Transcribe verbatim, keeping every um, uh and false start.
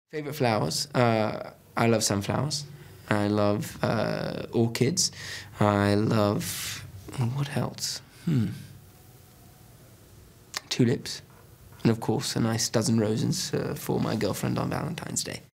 Favorite flowers? Uh, I love sunflowers. I love uh, orchids. I love... what else? Hmm. Tulips. And of course, a nice dozen roses uh, for my girlfriend on Valentine's Day.